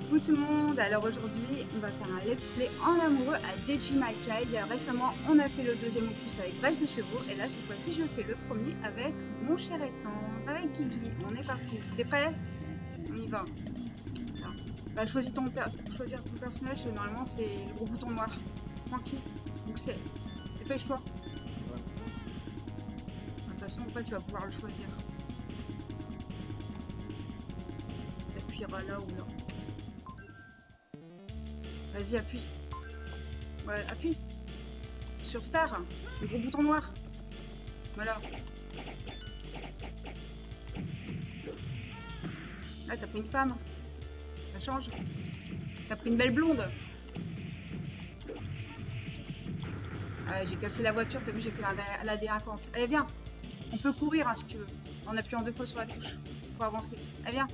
Coucou tout le monde, alors aujourd'hui on va faire un let's play en amoureux à Deji My Child. Récemment on a fait le deuxième opus avec Graisse des Chevaux et là cette fois-ci je fais le premier avec mon cher et tendre, avec Guigui. On est parti, t'es prêt? On y va. Alors, bah, pour choisir ton personnage, normalement c'est le gros bouton noir. Tranquille, donc c'est... Dépêche-toi. De toute façon après tu vas pouvoir le choisir. Tu appuieras là ou là. Vas-y, appuie. Ouais, appuie. Sur Star, le gros bouton noir. Voilà. Ah, t'as pris une femme. Ça change. T'as pris une belle blonde. Ah, j'ai cassé la voiture, t'as vu, j'ai fait la délinquante. Allez, viens. On peut courir, hein, si tu veux. En appuyant 2 fois sur la touche pour avancer. Allez, viens.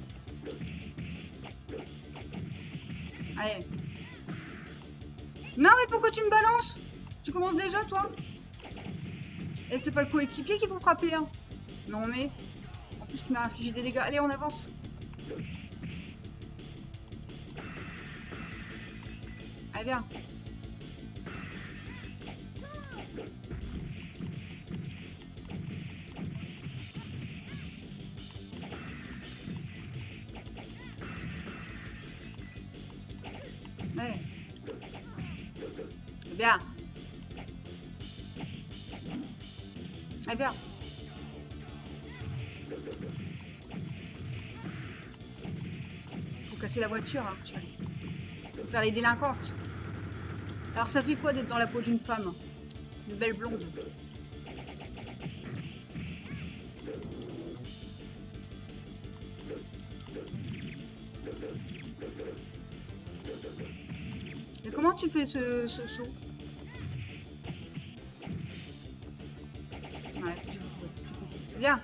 Allez. Non, mais pourquoi tu me balances? Tu commences déjà, toi? Et c'est pas le coéquipier qui faut frapper, hein? Non, mais... En plus, tu m'as infligé des dégâts. Allez, on avance. Allez, viens. Ouais. Bien. Allez, bien. Faut casser la voiture, hein. Faut faire les délinquantes. Alors, ça fait quoi d'être dans la peau d'une femme? Une belle blonde. Et comment tu fais ce saut? Ouais, tu peux. Viens.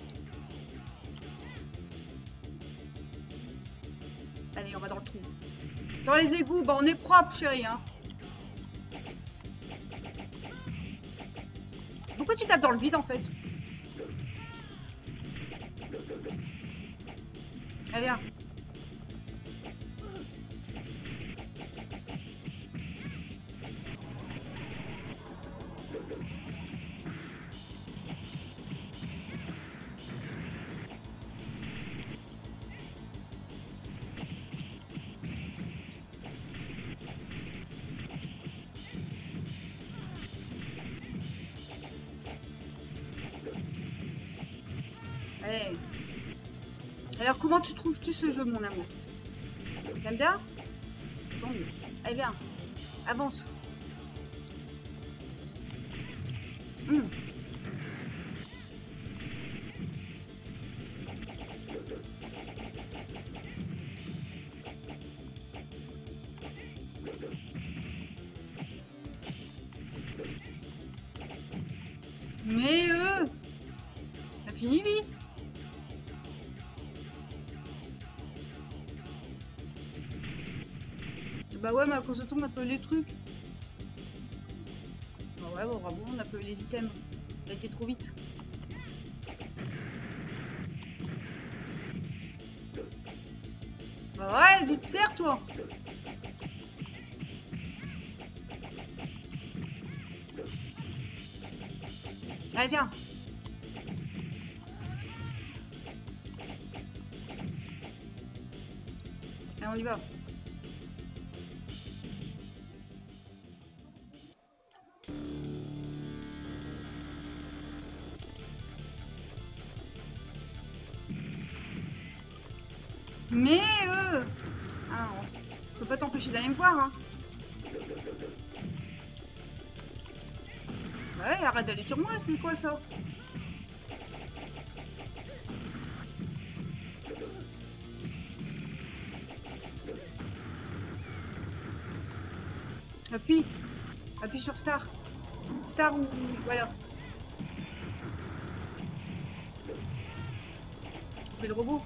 Allez, on va dans le trou. Dans les égouts, bah on est propre, chérie, hein. Pourquoi tu tapes dans le vide, en fait? Allez, viens. Allez. Alors, comment tu trouves-tu ce jeu, mon amour? T'aimes bien? Bon. Allez, viens. Avance. Mais t'as fini, oui? Bah ouais, mais à cause de toi, on a pas eu les trucs. Bah ouais, bon, bravo, on a pas eu les items. Ça a été trop vite. Bah ouais, tu te sers, toi. Allez, viens. Allez, on y va. Mais ah, on peut pas t'empêcher d'aller me voir, hein. Ouais, arrête d'aller sur moi, c'est quoi ça? Appuie. Appuie sur Star. Star ou... Voilà. On fait le robot.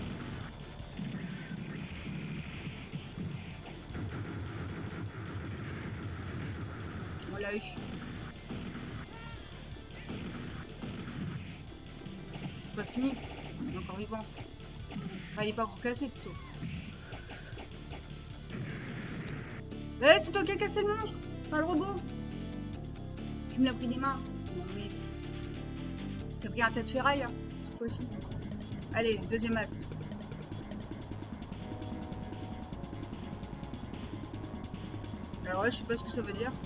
On l'a eu. C'est pas fini. Il est encore vivant. Enfin, il est pas encore cassé plutôt. Eh, c'est toi qui as cassé le monstre, pas le robot. Tu me l'as pris des mains. Non mais... T'as pris un tête ferraille, hein, cette fois-ci. Allez, deuxième acte. Alors là, je sais pas ce que ça veut dire.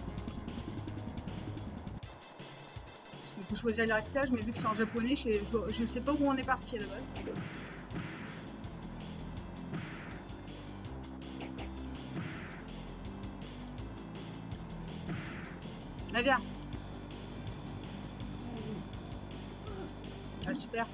Parce qu'on peut choisir les récitages, mais vu que c'est en japonais, je sais pas où on est parti à la base. Ah, viens. Ah, super.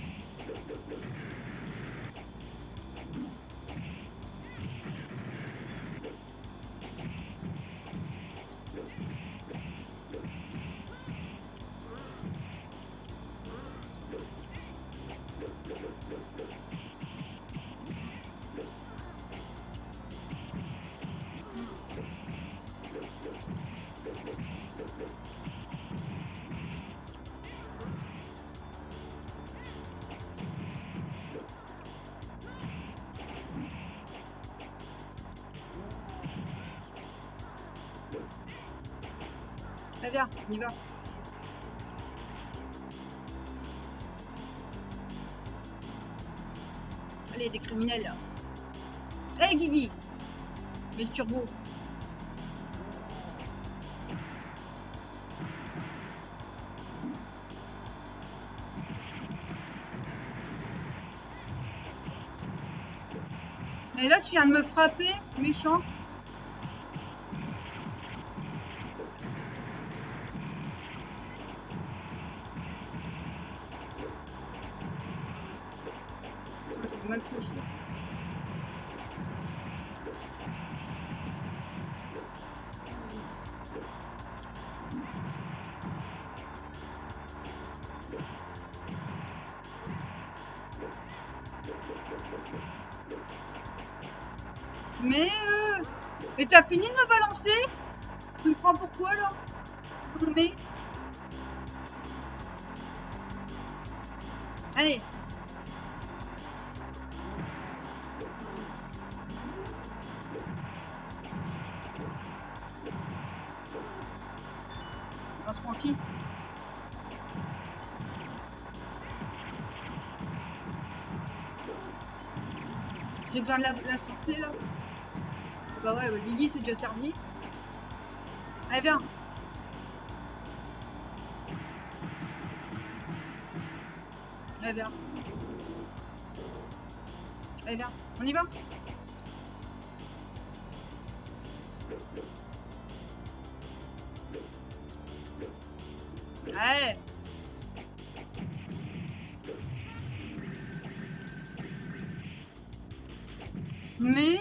Ah, viens, on y va. Allez, des criminels là. Hey Guigui, mets le turbo. Et là, tu viens de me frapper, méchant. J'ai mal touché. Mais t'as fini de me balancer? Tu me prends pour quoi là? Mais... Allez. On se prend qui? J'ai besoin de la santé là. Bah ouais, Guigui c'est déjà servi. Allez, viens. Allez, viens. Allez, viens. On y va? Allez. Mais...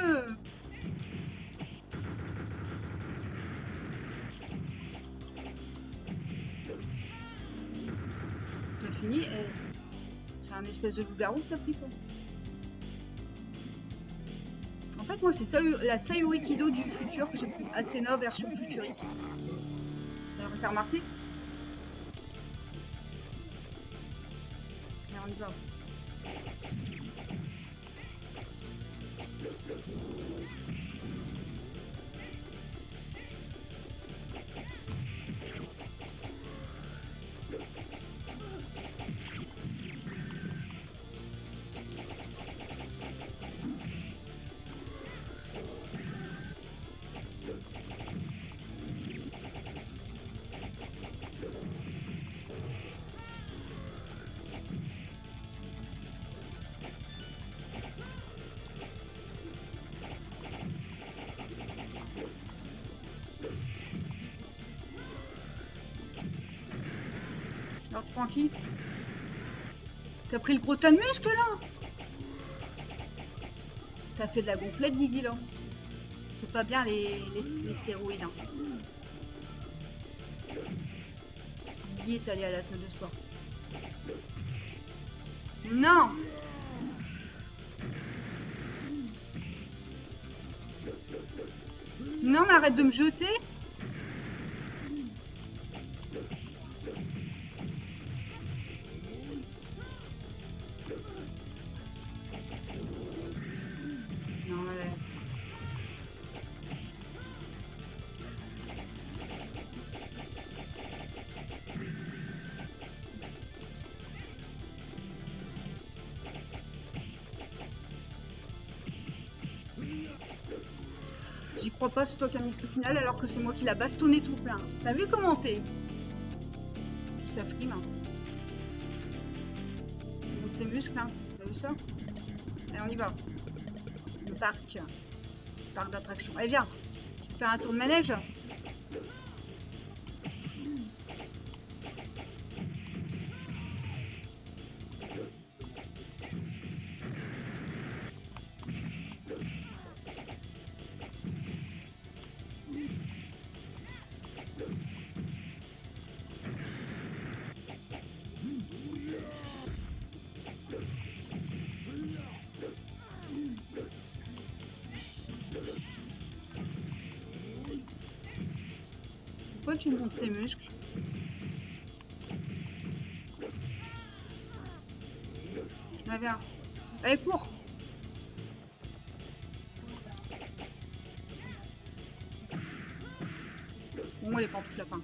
T'as fini? C'est un espèce de loup-garou que t'as pris toi. En fait, moi, c'est la Sayuri Kido du futur que j'ai pris. Athéna version futuriste. T'as remarqué? Allez, on y va. Alors, tu prends qui? T'as pris le gros tas de muscles là? T'as fait de la gonflette, Guigui là. C'est pas bien les stéroïdes. Hein. Guigui est allé à la salle de sport. Non! Non, mais arrête de me jeter! j'y crois pas, c'est toi qui as mis le final alors que c'est moi qui l'a bastonné tout plein. T'as vu comment t'es? Ça frime. Hein. Donc tes muscles, hein. T'as vu ça? Allez, on y va. Le parc. Parc d'attractions. Allez, viens. Tu veux faire un tour de manège? Pourquoi tu montes tes muscles? Allez, viens. Allez, cours. Bon, les pantoufles lapins.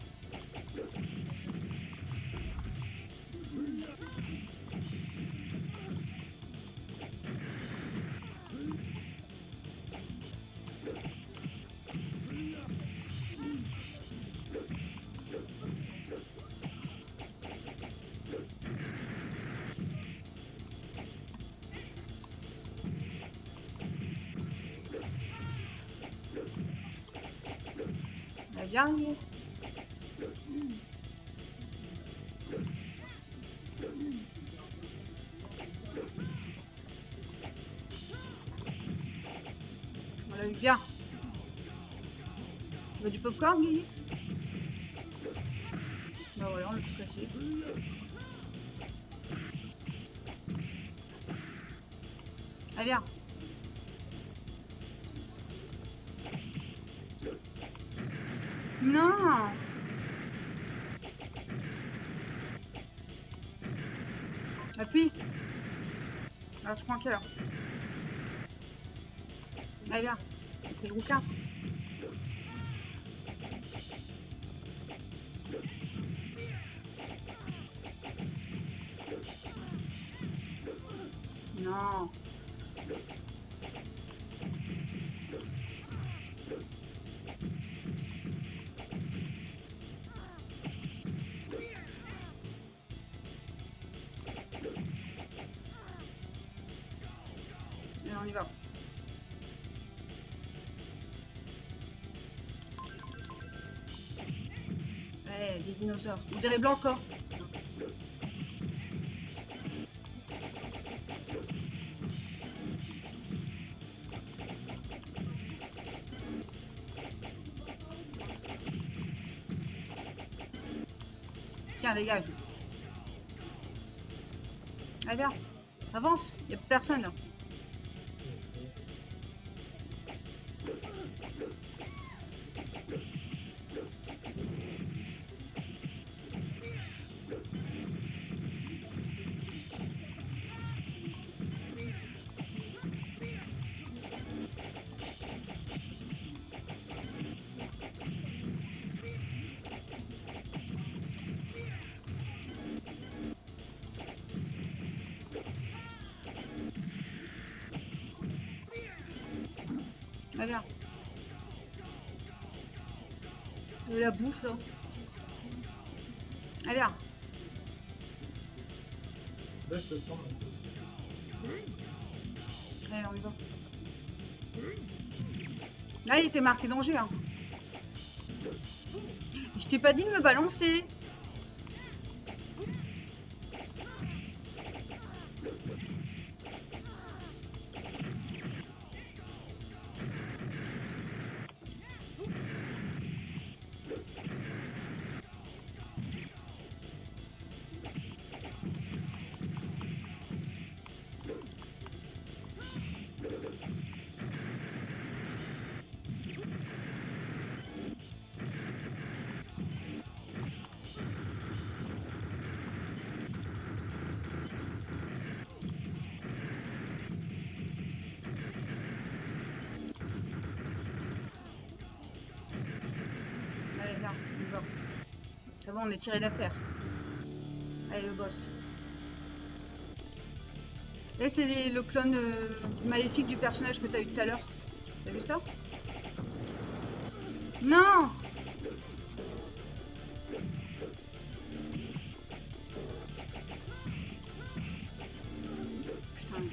Viens, arriver. On l'a eu bien. Tu veux du popcorn, Guy? Bah voilà, on a tout cassé. Allez, viens. Non. Appuie. Alors tu prends quelle heure? Allez viens. T'as pris le rouquin. Non. On y va. Ouais, des dinosaures. On dirait blanc encore. Tiens, dégage. Allez, viens. Avance. Il n'y a plus personne là. Allez, viens. De la bouffe là. Allez, viens. Allez, on y va. Là, il était marqué danger. Hein. Je t'ai pas dit de me balancer. Allez, viens, on y va. C'est bon, on est tiré d'affaire. Allez, le boss. Là, c'est le clone maléfique du personnage que tu as eu tout à l'heure. T'as vu ça? Non. Putain.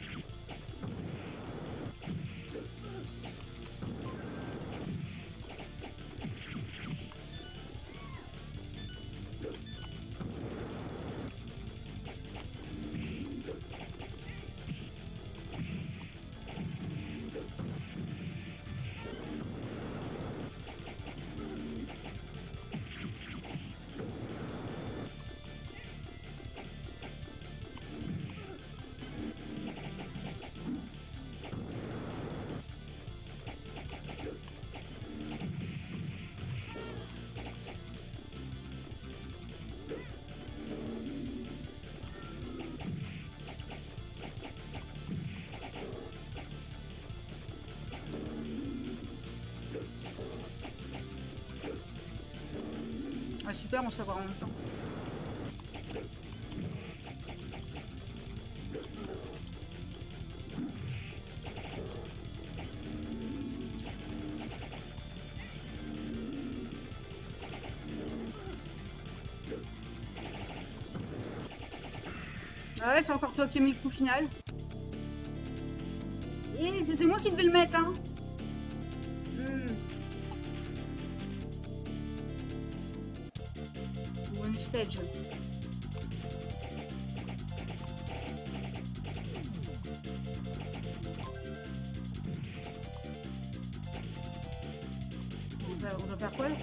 Ah super, on se va voir en même temps. Ah ouais, c'est encore toi qui as mis le coup final. Et c'était moi qui devais le mettre, hein. Bonus stage. On doit faire quoi là?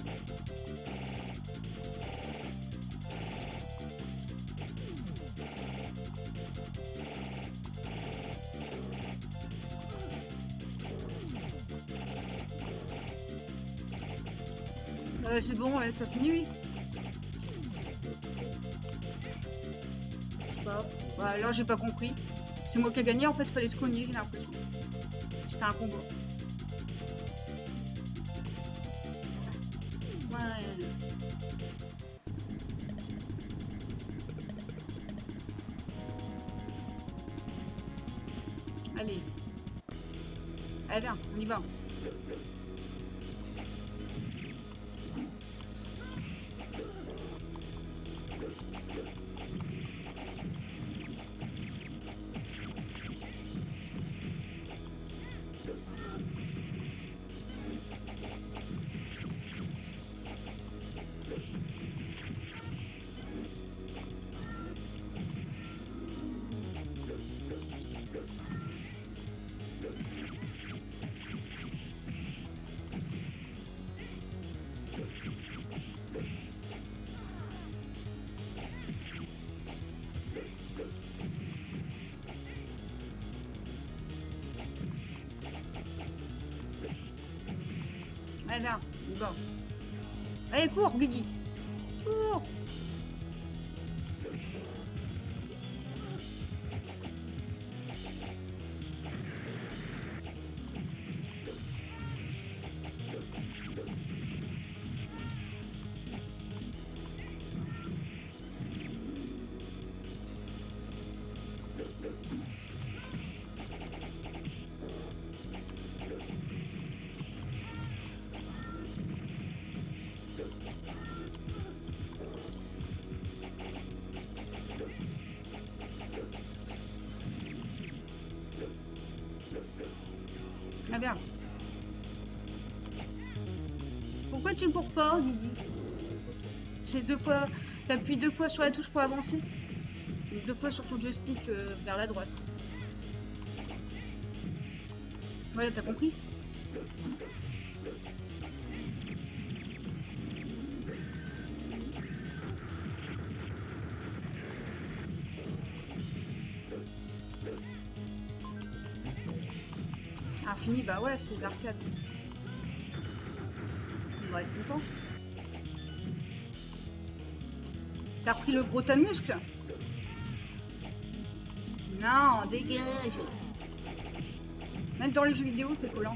C'est bon, ouais, t'as fini, oui. Je sais pas. Bah, là, j'ai pas compris. C'est moi qui ai gagné, en fait, fallait se cogner, j'ai l'impression. C'était un combo. Ouais. Allez. Allez, viens, on y va. Allez, viens, on y va. Allez, cours, Guigui. Cours. Ah bien. Pourquoi tu cours pas, Guigui? C'est deux fois. T'appuies deux fois sur la touche pour avancer. Et deux fois sur ton joystick vers la droite. Voilà, t'as compris? Infini, bah ouais, c'est l'arcade. On va être content. T'as repris le gros tas de muscles? Non, dégage. Même dans les jeux vidéo, t'es collant.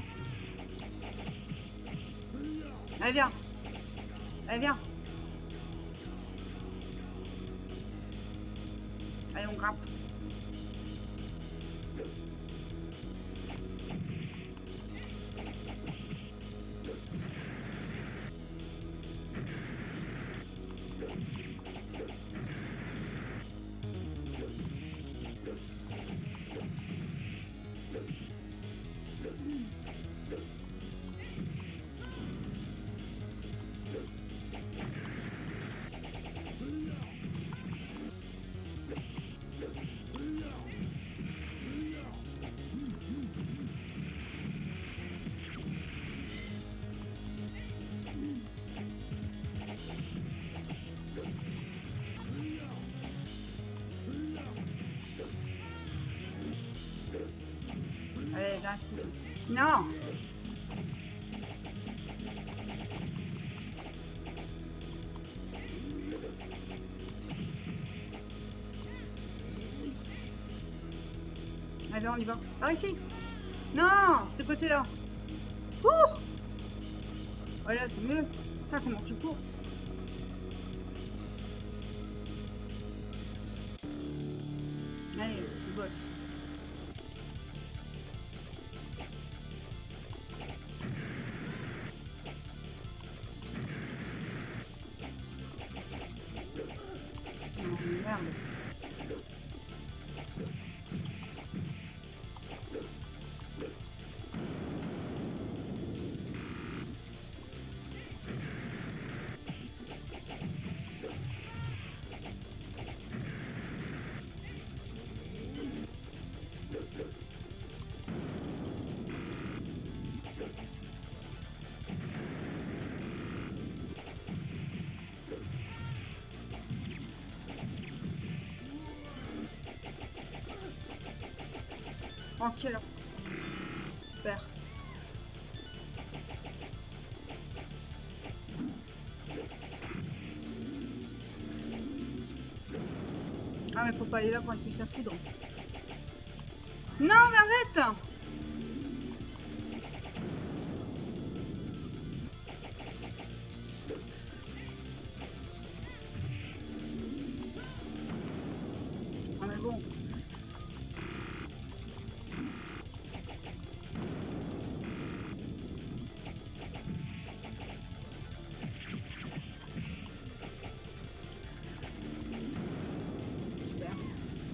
Allez, viens. Allez, viens. Allez, on grimpe. Là, c'est tout. Non. Allez, on y va. Par ici. Non, ce côté-là. Cours. Voilà, c'est mieux. Putain, comment tu cours? Allez, on bosse. Non, merde. Tranquille. Super. Ah mais faut pas aller là quand il fait sa foudre. Non mais arrête. Ah mais bon. Super.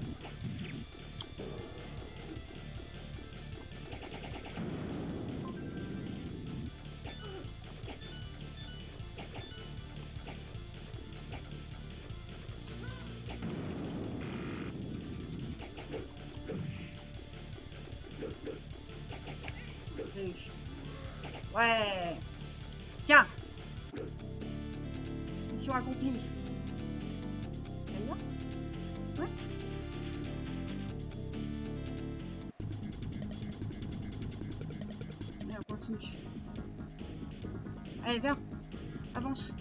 Ouais. Tiens. Mission accomplie. Ça y va? Ouais. Allez, on continue. Allez, viens. Avance.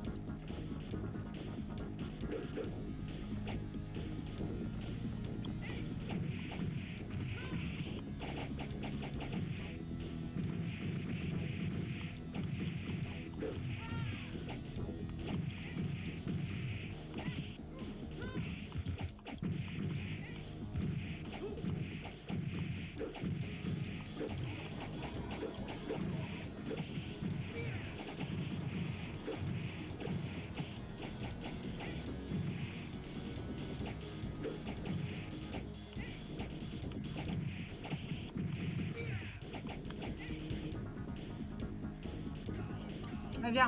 Mais viens.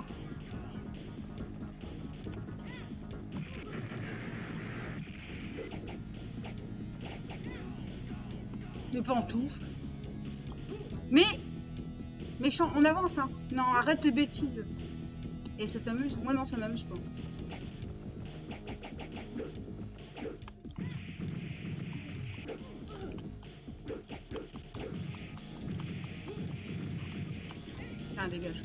Des pantoufles. Mais méchant, on avance hein. Non, arrête tes bêtises. Et ça t'amuse? Moi non, ça m'amuse pas. Tiens, dégage.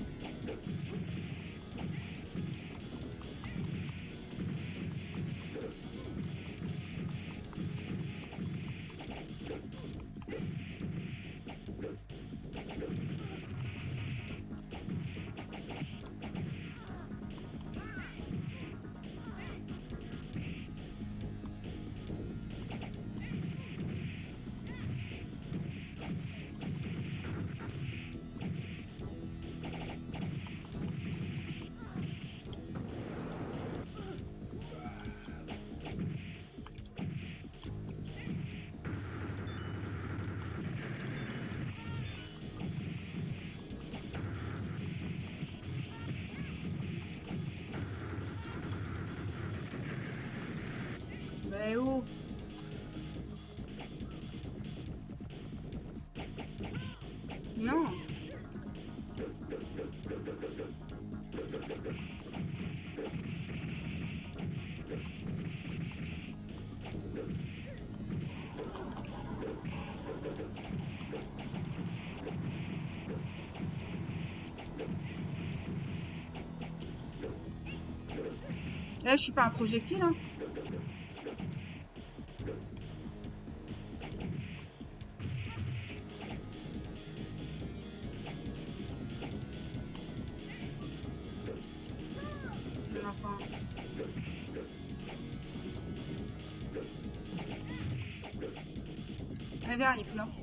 Mais où? Non. Là, je suis pas un projectile, hein. Enfin... Allez, arrive là.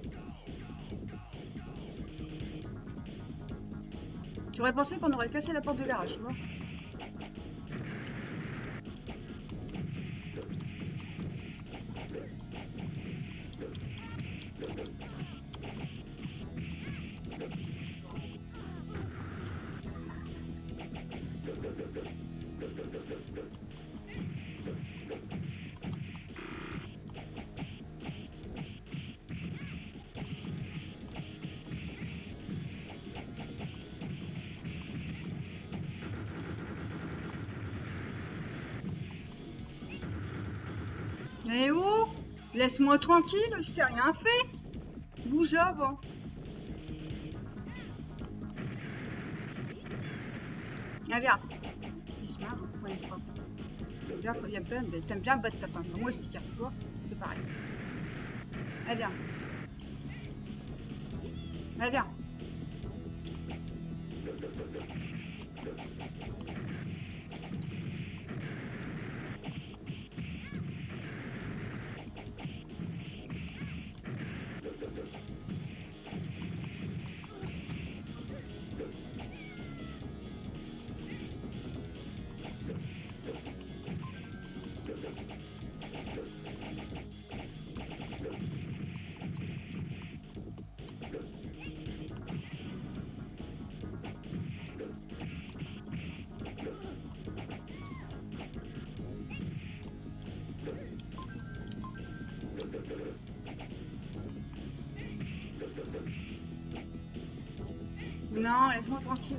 J'aurais pensé qu'on aurait cassé la porte de garage, tu vois. Mais où? Laisse-moi tranquille, je t'ai rien fait. Bouge là, va. Ah, viens. Doucement, ouais, t'aimes bien battre ta femme. Moi aussi, car toi, c'est pareil. Allez, viens. Allez, viens. Non, laisse-moi tranquille.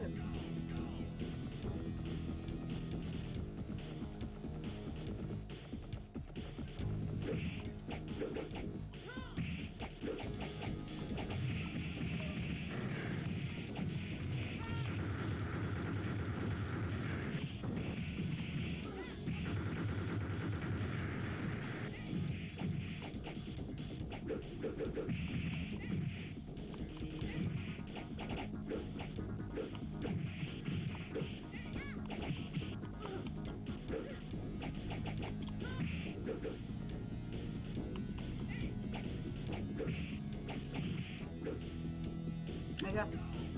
Allez, viens.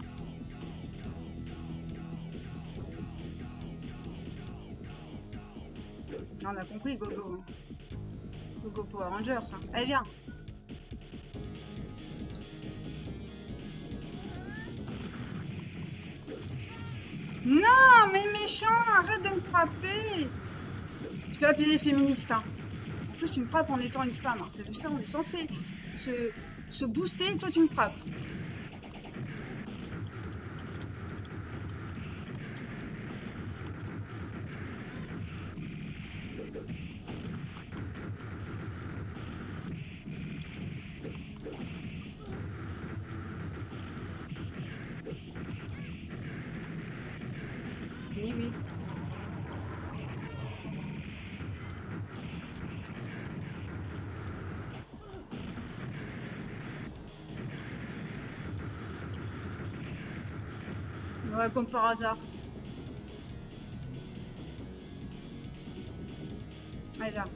On a compris, Gogo. Gogo Power Rangers. Hein. Allez, viens. Non, mais méchant, arrête de me frapper. Tu fais appeler les féministes. Hein. En plus, tu me frappes en étant une femme. Hein. T'as vu ça? On est censé se booster et toi, tu me frappes. Oui, oui. Ouais, comme par hasard. Allez, viens.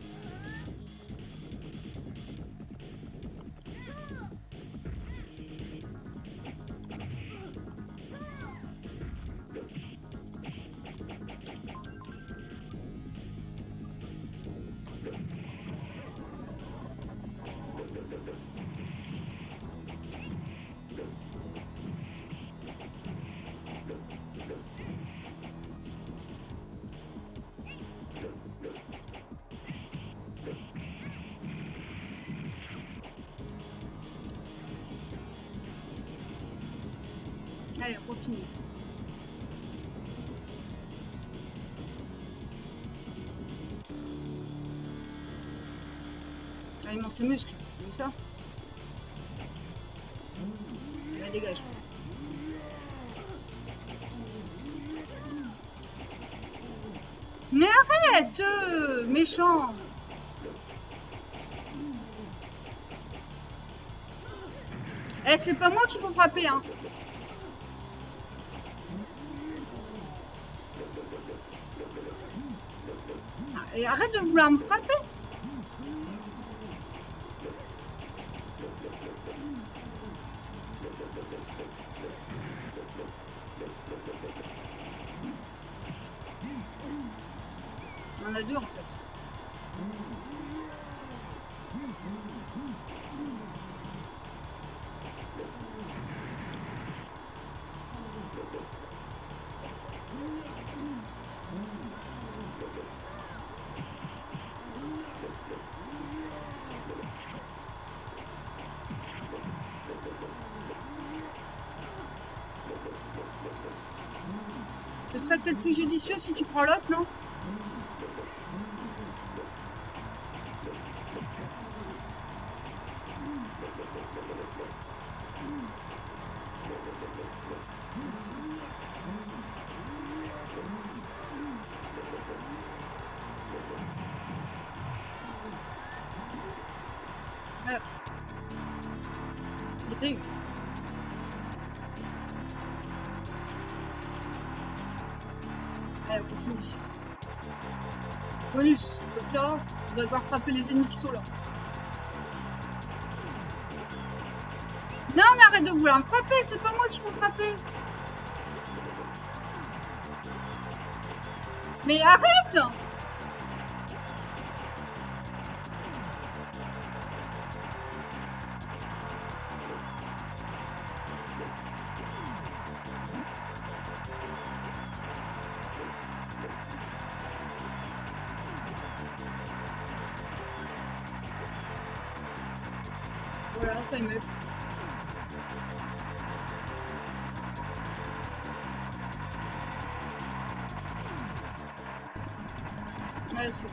Allez, continue. Ah, il monte ses muscles, t'as vu ça? Allez, dégage. Mais arrête, méchant. Eh, c'est pas moi qu'il faut frapper, hein. Et arrête de vouloir me frapper. On en a deux en fait. Ce serait peut-être plus judicieux si tu prends l'autre, non? Il était eu. Allez, on continue. Bonus. Donc là, on va devoir frapper les ennemis qui sont là. Non, mais arrête de vouloir me frapper, c'est pas moi qui faut frapper. Mais arrête! Voilà, time up. Ouais, saute.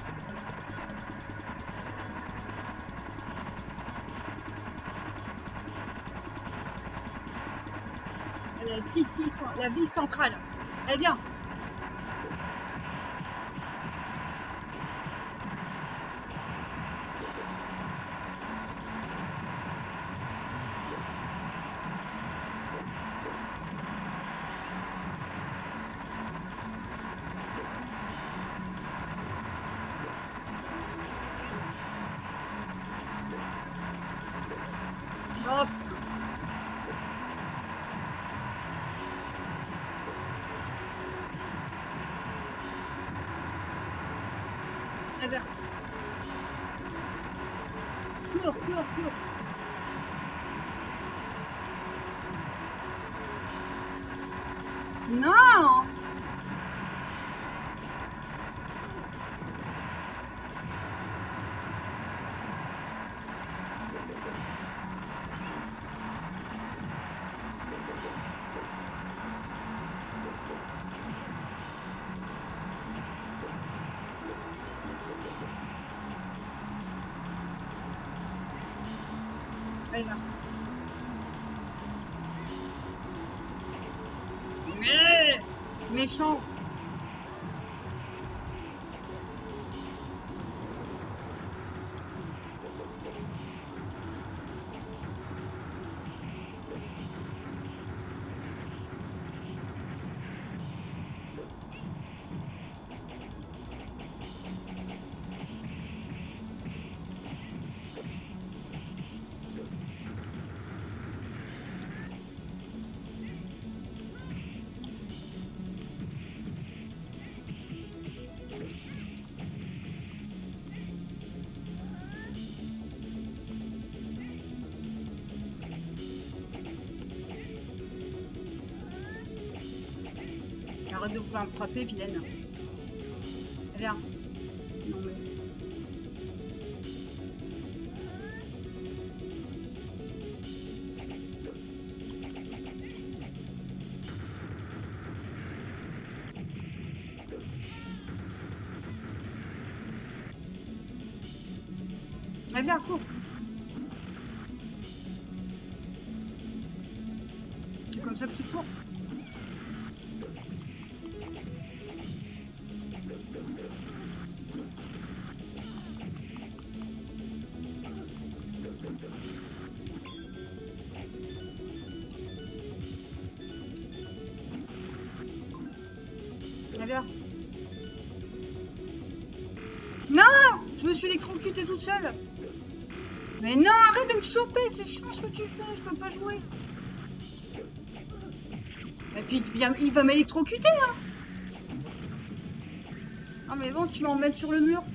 La city, la ville centrale. Eh bien. Hop. Eh bien. Cours, cours, cours. Non! Allez, là. Mais méchant. Arrête de vouloir me frapper, vilaine. Viens. Non mais... Eh bien, cours. C'est comme ça que tu cours. viens. Non! Je me suis électrocutée toute seule. Mais non, arrête de me choper, c'est chiant ce que tu fais, je peux pas jouer. Et puis il va m'électrocuter, hein. Ah mais bon, tu vas en mettre sur le mur.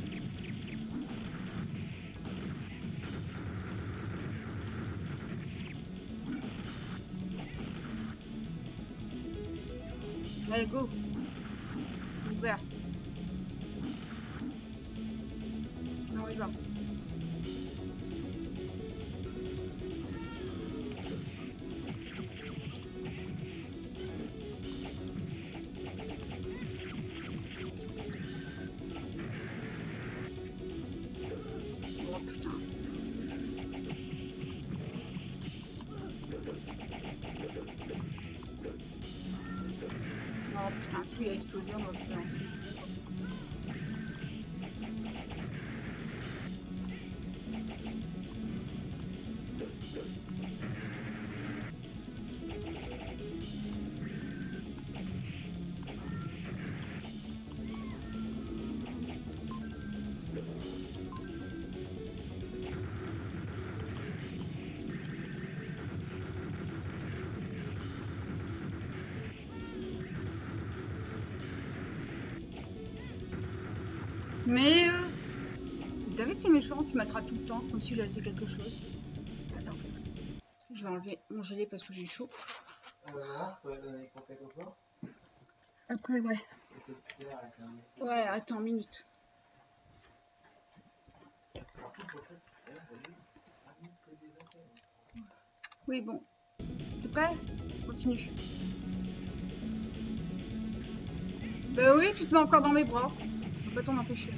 Allez, go. Ouvert. Non, il va. Oh putain. Oh putain, tout il a explosé, on va plus lancer. Mais David, t'es méchant, tu m'attrapes tout le temps, comme si j'avais fait quelque chose. Attends, je vais enlever mon gilet parce que j'ai chaud. Après, ouais. Ouais, attends, une minute. Oui, bon. T'es prêt? Continue. Bah oui, tu te mets encore dans mes bras. On peut pas t'en empêcher.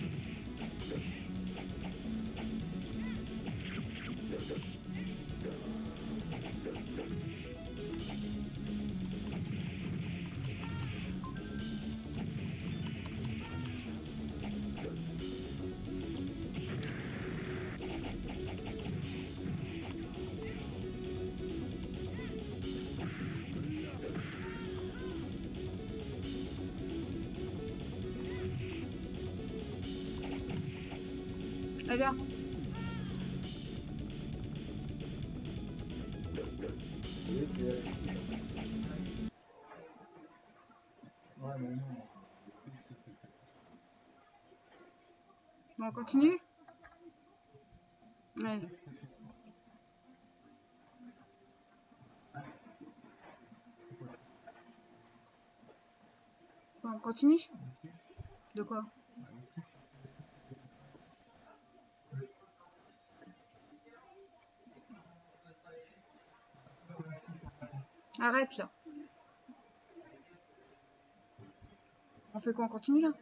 Allez, viens. Bon, on continue? Ouais. Bon, on continue? De quoi? Arrête là. On fait quoi? On continue là?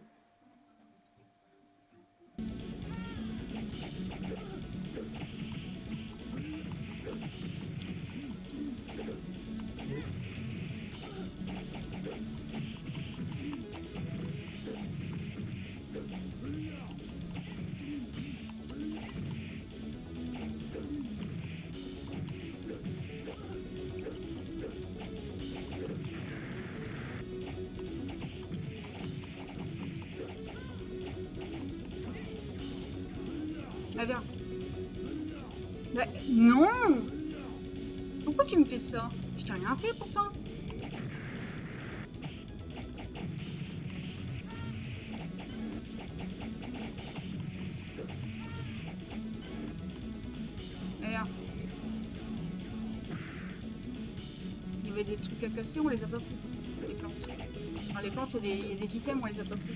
Allez, viens. Bah, non! Pourquoi tu me fais ça? Je t'ai rien fait pourtant. Regarde. Il y avait des trucs à casser, on les a pas pris. Les plantes. Enfin, les plantes, il y a des items, on les a pas pris.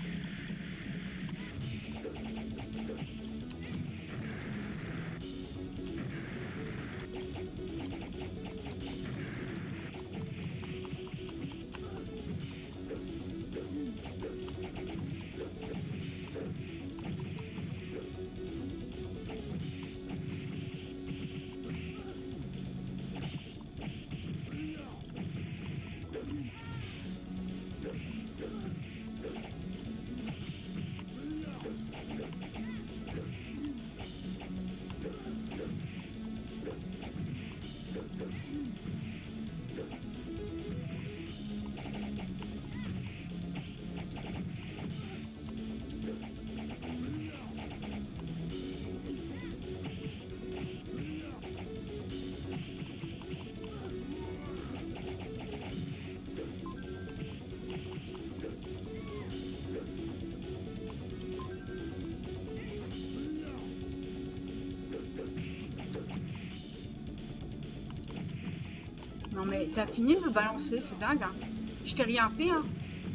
mais t'as fini de me balancer, c'est dingue. Hein. Je t'ai rien fait. Hein.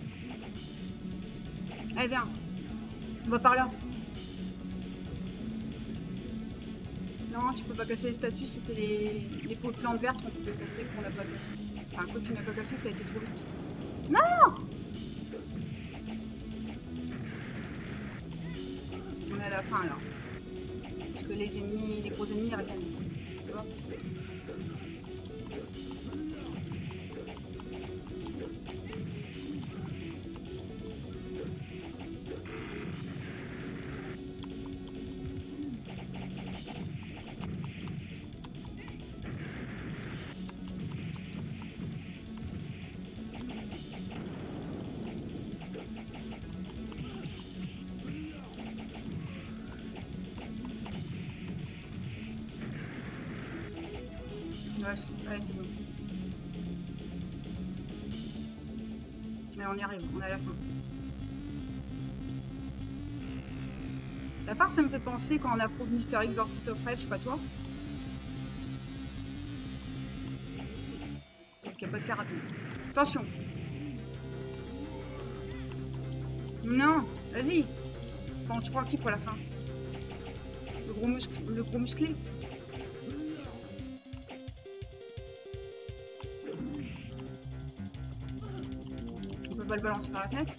Allez, viens. On va par là. Non, tu peux pas casser les statues, c'était les pots de plantes vertes qu'on pouvait casser, qu'on n'a pas cassé. Enfin, quand tu n'as pas cassé, t'as été trop vite. Non! On est à la fin, là. Parce que les ennemis, les gros ennemis, ils reviennent. Tu vois? Allez, c'est bon. Allez, on y arrive, on est à la fin. La fin, ça me fait penser quand on affronte Mister X dans Street of Rage, je sais pas toi. Sauf qu'il n'y a pas de carabine. Attention. Non, vas-y. Bon, tu prends qui pour la fin? Le gros musclé. On va le balancer par la fenêtre.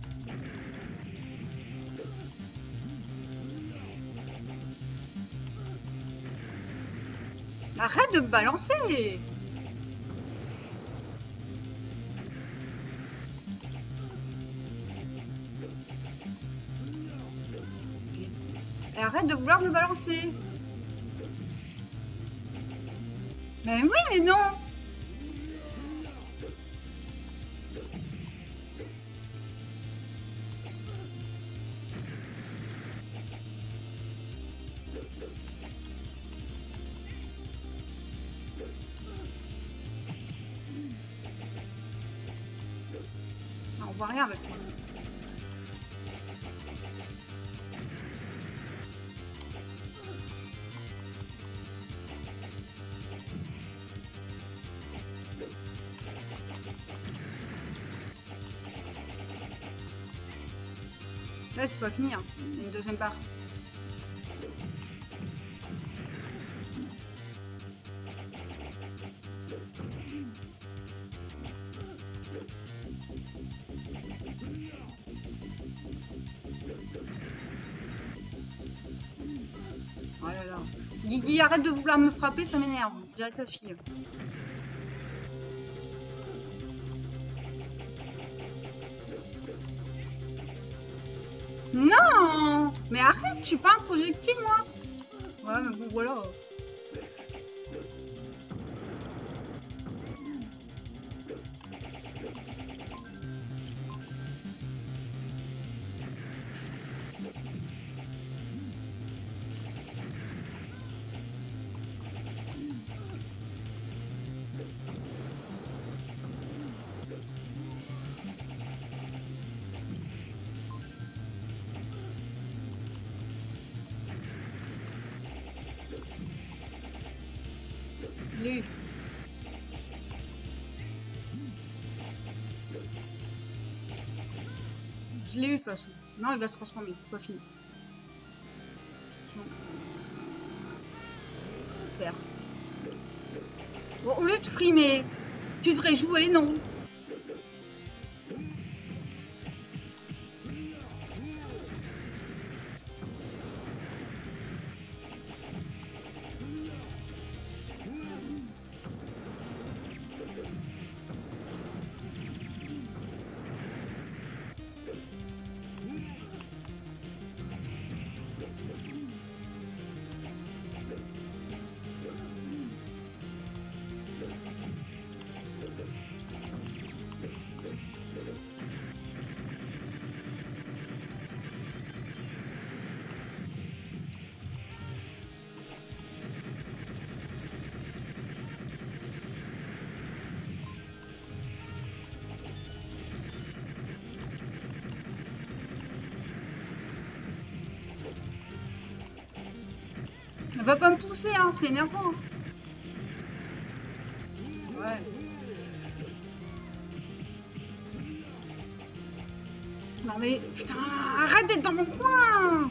Arrête de me balancer! Et arrête de vouloir me balancer! Mais oui, mais non! On voit rien avec moi. Là, c'est pas fini. Hein. Il y a une deuxième barre. Oh là là. Guigui, arrête de vouloir me frapper, ça m'énerve. Je dirais ta fille. Non! Mais arrête, je suis pas un projectile, moi. Ouais, mais bon, voilà. Je l'ai eu. Je l'ai eu de toute façon. Non, il va se transformer. C'est pas fini. Faire. Bon, au lieu de frimer, tu devrais jouer, non? Elle va pas me pousser, hein, c'est énervant. Ouais. Non mais putain, arrête d'être dans mon coin.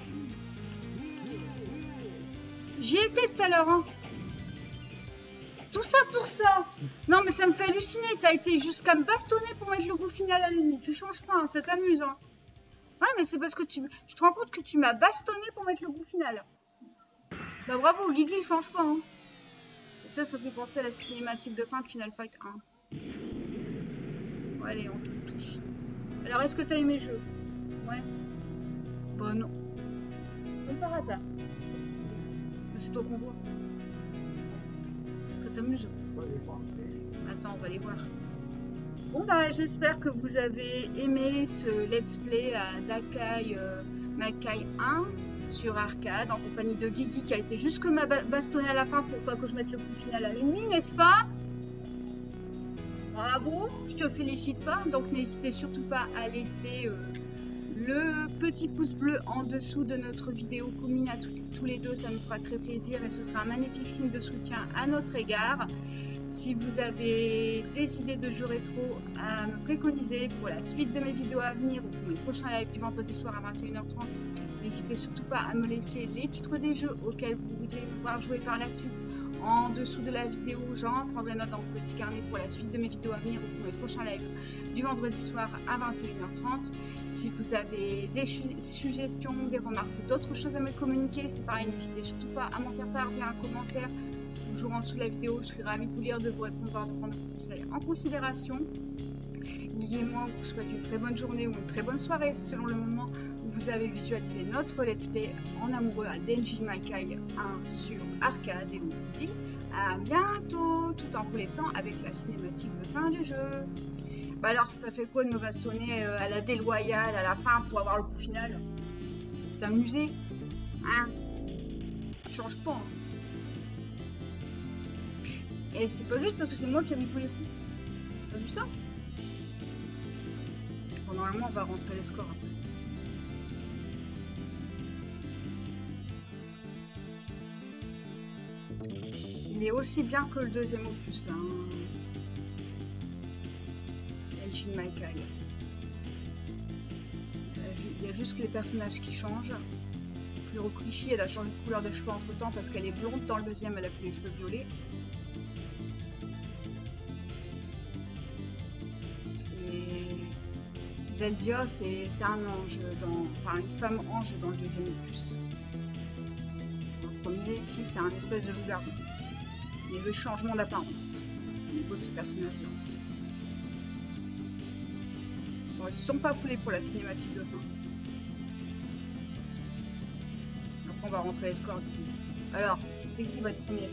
J'y étais tout à l'heure, hein. Tout ça pour ça. Non mais ça me fait halluciner, t'as été jusqu'à me bastonner pour mettre le goût final à l'ennemi. Tu changes pas, hein, ça t'amuse, hein. Ouais mais c'est parce que tu te rends compte que tu m'as bastonné pour mettre le goût final. Bah bravo, Guigui, il change pas, hein. Et ça fait penser à la cinématique de fin de Final Fight 1. Bon, allez, on tombe tous. Alors, est-ce que t'as aimé le jeu? Ouais. Bah non. Comme par hasard. Mais c'est toi qu'on voit. Ça t'amuse? Attends, on va les voir. Bon bah j'espère que vous avez aimé ce let's play à Dakai Makai 1 sur arcade en compagnie de Guigui qui a été jusque m'a bastonné à la fin pour pas que je mette le coup final à l'ennemi, n'est-ce pas? Bravo, je te félicite pas, donc n'hésitez surtout pas à laisser le petit pouce bleu en dessous de notre vidéo commune à tous les deux, ça nous fera très plaisir et ce sera un magnifique signe de soutien à notre égard. Si vous avez des idées de jeux rétro à me préconiser pour la suite de mes vidéos à venir ou pour mes prochains lives du vendredi soir à 21h30, n'hésitez surtout pas à me laisser les titres des jeux auxquels vous voudrez pouvoir jouer par la suite en dessous de la vidéo. J'en prendrai note dans le petit carnet pour la suite de mes vidéos à venir ou pour mes prochains lives du vendredi soir à 21h30. Si vous avez des suggestions, des remarques ou d'autres choses à me communiquer, c'est pareil, n'hésitez surtout pas à m'en faire part via un commentaire. Toujours en dessous de la vidéo, je serai ravie de vous lire, de vous répondre, de prendre vos conseils en considération. Guy et moi, on vous souhaite une très bonne journée ou une très bonne soirée selon le moment où vous avez visualisé notre let's play en amoureux à Denji Makai 1 sur arcade et on vous dit à bientôt tout en vous laissant avec la cinématique de fin du jeu. Bah alors ça t'a fait quoi de me bastonner à la déloyale à la fin pour avoir le coup final? T'es amusé? Hein? Change pas. Hein. Et c'est pas juste parce que c'est moi qui ai mis tous les coups. T'as vu ça? Bon, normalement, on va rentrer les scores après. Il est aussi bien que le deuxième opus, hein. Denji Makai. Il y a juste que les personnages qui changent. Kurokrishi, elle a changé de couleur de cheveux entre temps parce qu'elle est blonde. Dans le deuxième, elle a plus les cheveux violets. Zeldia, c'est un ange, enfin une femme ange dans le deuxième opus. Dans le premier, ici, c'est un espèce de loup-garou. Il y a le changement d'apparence au niveau de ce personnage-là. Bon, ils se sont pas foulés pour la cinématique de fin. Après, on va rentrer les scores. Alors, c'est qui va être premier?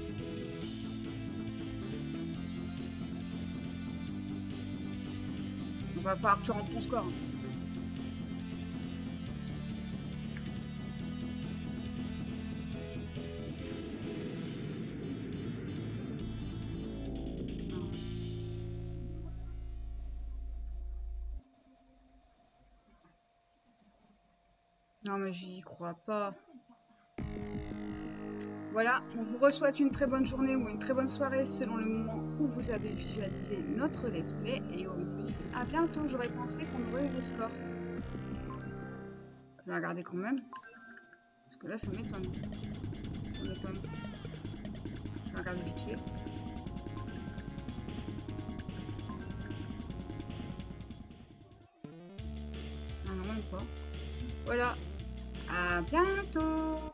On va falloir que tu rentres ton score. Non mais j'y crois pas. Voilà, on vous souhaite une très bonne journée ou une très bonne soirée selon le moment où vous avez visualisé notre let's play et on vous dit à bientôt. J'aurais pensé qu'on aurait eu les scores. Je vais regarder quand même. Parce que là ça m'étonne. Ça m'étonne. Je vais regarder vite fait. Non, non, même pas. Voilà. À bientôt.